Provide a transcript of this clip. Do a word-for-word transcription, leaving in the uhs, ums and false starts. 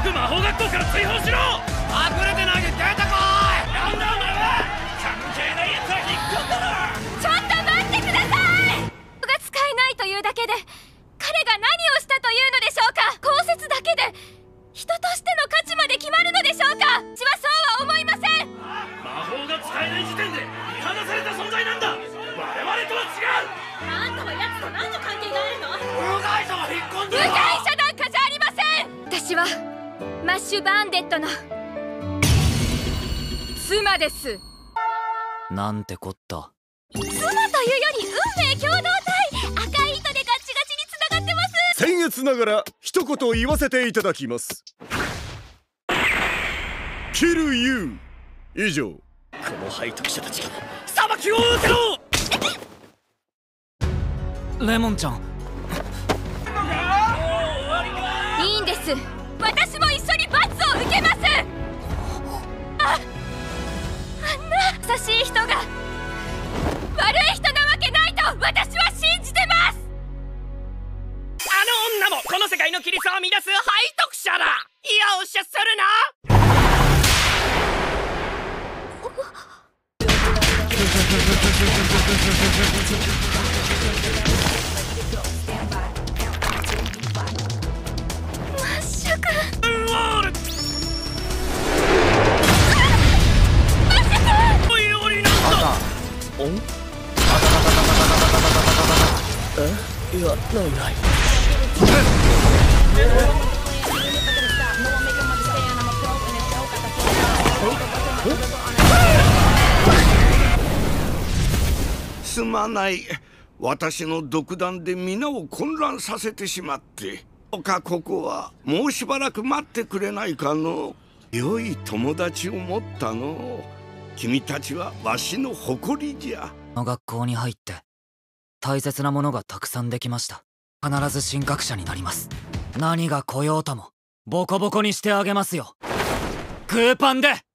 く魔法学校から追放しろ。 隠れてないで出てこい。 なんだお前は。関係ないやつは引っ込んだろ。 ちょっと待ってください。が使えないというだけで彼が何をしたというのでしょうか。公説だけで人としての価値まで決まるのでしょうか。私はそうは思いません。 魔法が使えない時点で見放された存在なんだ。我々とは違う。 あんたは奴と何の関係があるの。 部外者は引っ込ん部でろ。 外者なんかじゃありません。私はマッシュ・バーンデットの妻です。 なんてこった。 妻というより運命共同体。赤い糸でガチガチにつながってます。 僭越ながら一言言わせていただきます。キルユー以上。 この背徳者たちが裁きを受けろ。 レモンちゃん。 いいんです。私も一緒に罰を受けます。あ、あんな優しい人が悪い人なわけないと私は信じてます。 あの女もこの世界の規律を乱す背徳者だ。いやおっしゃするな。 マッシュ君。 おいおりなんだ。 おんえいやないない。 すまない。私の独断で皆を混乱させてしまって。どうかここはもうしばらく待ってくれないかの。良い友達を持ったの。君たちはわしの誇りじゃ。 の学校に入って大切なものがたくさんできました。必ず神格者になります。何が来ようともボコボコにしてあげますよ。グーパンで。